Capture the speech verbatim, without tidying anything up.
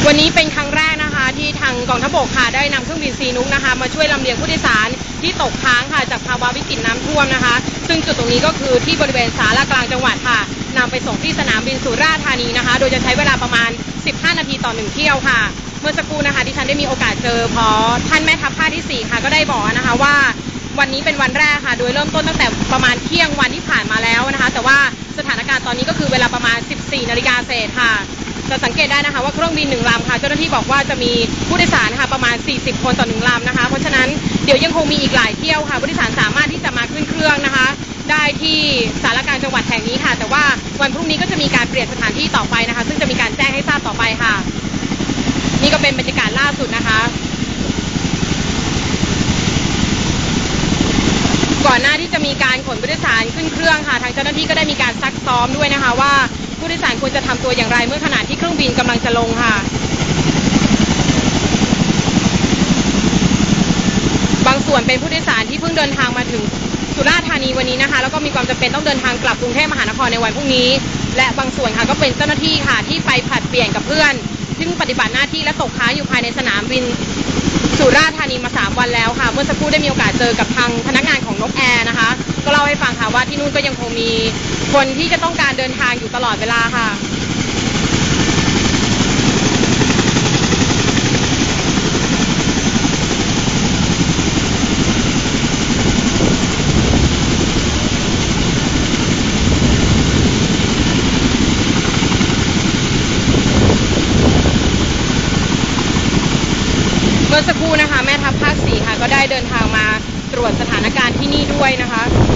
วันนี้เป็นครั้งแรกนะคะที่ทางกองทัพบกค่ะได้นำเครื่องบินซีนุกนะคะมาช่วยลำเลียงผู้โดยสารที่ตกค้างค่ะจากภาวะวิกฤตน้ำท่วมนะคะซึ่งจุดตรงนี้ก็คือที่บริเวณศาลากลางจังหวัดค่ะนำไปส่งที่สนามบินสุราษฎร์ธานีนะคะโดยจะใช้เวลาประมาณสิบห้านาทีต่อหนึ่งเที่ยวค่ะเมื่อสักครู่นะคะที่ฉันได้มีโอกาสเจอพอท่านแม่ทัพภาคที่สี่ค่ะก็ได้บอกนะคะว่าวันนี้เป็นวันแรกค่ะโดยเริ่มต้นตั้งแต่ประมาณเที่ยงวันที่ผ่านมาแล้วนะคะแต่ว่าสถานการณ์ตอนนี้ก็คือเวลาประมาณสิบสี่นาฬิกาเศษค่ะจะสังเกตได้นะคะว่าเครื่องบินหนึ่งลำค่ะเจ้าหน้าที่บอกว่าจะมีผู้โดยสารค่ะประมาณสี่สิบคนต่อหนึ่งลำนะคะเพราะฉะนั้นเดี๋ยวยังคงมีอีกหลายเที่ยวค่ะผู้โดยสารสามารถที่จะมาขึ้นเครื่องนะคะได้ที่ศาลากลางจังหวัดแห่งนี้ค่ะแต่ว่าวันพรุ่งนี้ก็จะมีการเปลี่ยนสถานที่ต่อไปนะคะซึ่งจะมีการแจ้งให้ทราบต่อไปค่ะนี่ก็เป็นบรรยากาศล่าสุดนะคะก่อนหน้าที่จะมีการขนผู้โดยสารขึ้นเครื่องค่ะทางเจ้าหน้าที่ก็ได้มีการซักซ้อมด้วยนะคะว่าผู้โดยสารควรจะทำตัวอย่างไรเมื่อขณะที่เครื่องบินกำลังจะลงค่ะบางส่วนเป็นผู้โดยสารที่เพิ่งเดินทางมาถึงสุราษฎร์ธานีวันนี้นะคะแล้วก็มีความจำเป็นต้องเดินทางกลับกรุงเทพมหานครในวันพรุ่งนี้และบางส่วนค่ะก็เป็นเจ้าหน้าที่ค่ะที่ไปผลัดเปลี่ยนกับเพื่อนซึ่งปฏิบัติหน้าที่และตกค้างอยู่ภายในสนามบินสุราษฎร์ธานีมาสามวันแล้วค่ะเมื่อสักครู่ได้มีโอกาสเจอกับทางพนักงานของนกแอร์นะคะก็เล่าให้ฟังค่ะว่าที่นู่นก็ยังคงมีคนที่จะต้องการเดินทางอยู่ตลอดเวลาค่ะเมื่อสักครู่นะคะแม่ทัพภาคสี่ค่ะก็ได้เดินทางมาตรวจสถานการณ์ที่นี่ด้วยนะคะ